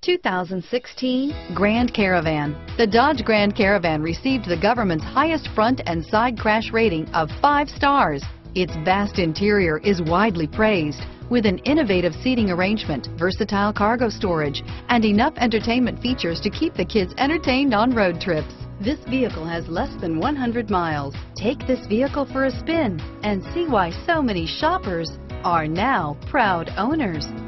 2016 Grand Caravan. The Dodge Grand Caravan received the government's highest front and side crash rating of 5 stars. Its vast interior is widely praised, with an innovative seating arrangement, versatile cargo storage, and enough entertainment features to keep the kids entertained on road trips. This vehicle has less than 100 miles. Take this vehicle for a spin and see why so many shoppers are now proud owners.